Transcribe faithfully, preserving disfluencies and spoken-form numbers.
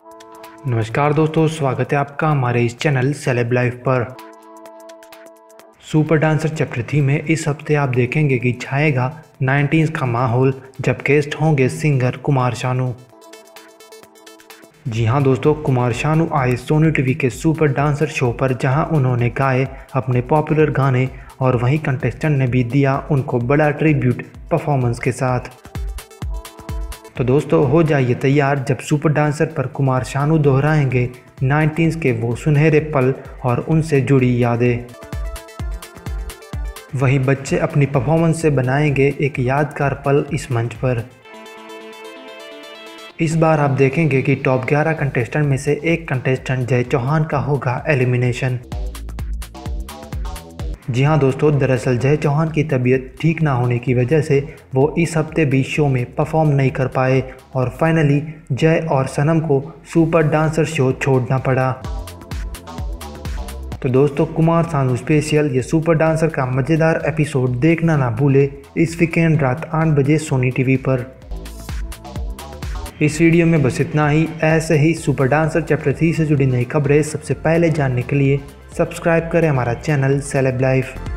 नमस्कार दोस्तों, स्वागत है आपका हमारे इस चैनल सेलेब लाइफ पर। सुपर डांसर चैप्टर थ्री में इस हफ्ते आप देखेंगे कि छाएगा नाइनटीज़ का माहौल जब गेस्ट होंगे सिंगर कुमार शानू। जी हाँ दोस्तों, कुमार शानू आए सोनी टीवी के सुपर डांसर शो पर, जहां उन्होंने गाए अपने पॉपुलर गाने और वहीं कंटेस्टेंट ने भी दिया उनको बड़ा ट्रिब्यूट परफॉर्मेंस के साथ। तो दोस्तों हो जाइए तैयार, जब सुपर डांसर पर कुमार शानू दोहराएंगे नाइनटीज़ के वो सुनहरे पल और उनसे जुड़ी यादें। वहीं बच्चे अपनी परफॉर्मेंस से बनाएंगे एक यादगार पल इस मंच पर। इस बार आप देखेंगे कि टॉप ग्यारह कंटेस्टेंट में से एक कंटेस्टेंट जय चौहान का होगा एलिमिनेशन। जी हाँ दोस्तों, दरअसल जय चौहान की तबीयत ठीक ना होने की वजह से वो इस हफ्ते भी शो में परफॉर्म नहीं कर पाए और फाइनली जय और सनम को सुपर डांसर शो छोड़ना पड़ा। तो दोस्तों कुमार सानू स्पेशल ये सुपर डांसर का मज़ेदार एपिसोड देखना ना भूले इस वीकेंड रात आठ बजे सोनी टीवी पर। इस वीडियो में बस इतना ही। ऐसे ही सुपर डांसर चैप्टर थ्री से जुड़ी नई खबरें सबसे पहले जानने के लिए सब्सक्राइब करें हमारा चैनल सेलेब लाइफ।